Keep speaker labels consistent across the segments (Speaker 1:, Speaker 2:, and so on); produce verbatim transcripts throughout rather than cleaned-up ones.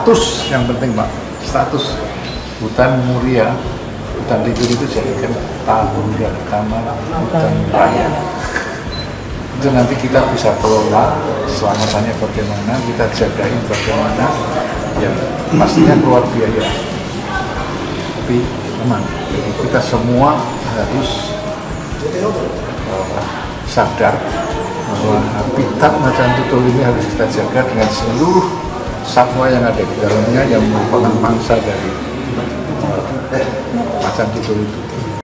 Speaker 1: status yang penting Pak, status hutan mulia, hutan lindung itu jadikan tangga kamar hutan raya. Itu nanti kita bisa kelola selamatannya bagaimana, kita jagain bagaimana, ya pastinya keluar biaya, tapi aman. Jadi kita semua harus uh, sadar bahwa habitat macan tutul ini harus kita jaga dengan seluruh satwa yang ada di dalamnya yang merupakan mangsa dari uh, macan tutul itu.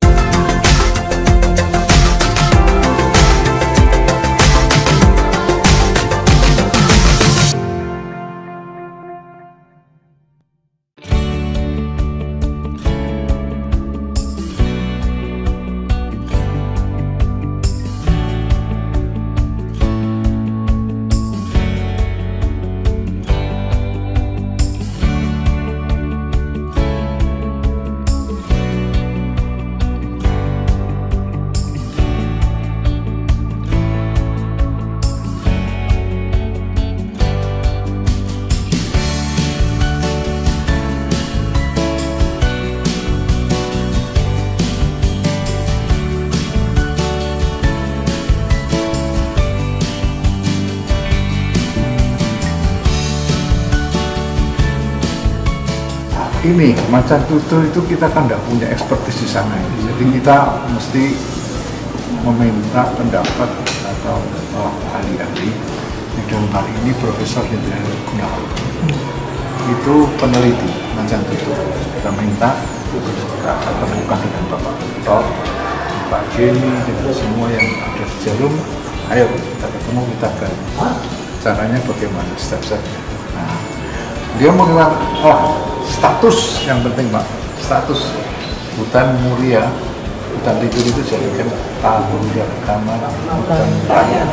Speaker 1: Ini macan tutul itu kita kan tidak punya ekspertis di sana, jadi kita mesti meminta pendapat atau oh, ahli-ahli. Dalam hal ini Profesor Hendra Gunawan itu peneliti macan tutul. Kita minta kita temukan dengan Bapak Tok, Pak Jenny, dan semua yang ada di Jarum. Ayo kita ketemu, kita gali caranya bagaimana, step-stepnya. Nah, dia mengenal oh, status yang penting Pak, status hutan mulia, hutan lindung itu jadikan tangga kamar hutan raya.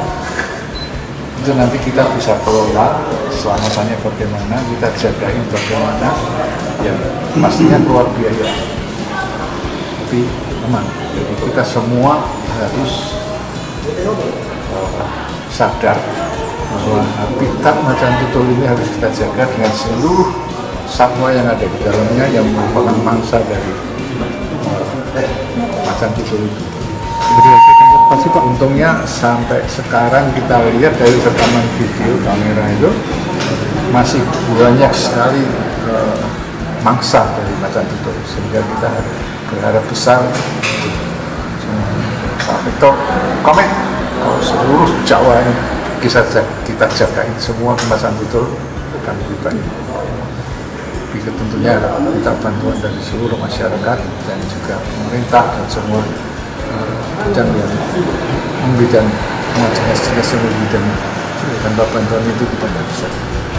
Speaker 1: Itu nanti kita bisa kelola selamatannya bagaimana, kita jagain bagaimana, ya pastinya keluar biaya, tapi aman. Jadi kita semua harus uh, sadar bahwa habitat macan tutul ini harus kita jaga dengan seluruh satwa yang ada di dalamnya yang merupakan mangsa dari uh, macan tutul itu. Pasti Pak, untungnya sampai sekarang kita lihat dari rekaman video kamera itu masih banyak sekali uh, mangsa dari macan tutul, sehingga kita berharap besar. Pak Victor komen kalau seluruh Jawa ini kita, kita jagain semua macan tutul akan lebih baik. Tapi tentunya minta bantuan dari seluruh masyarakat dan juga pemerintah dan semua bidang uh, yang membidang semua jenis-jenis yang membidang, tanpa bantuan itu kita tidak bisa.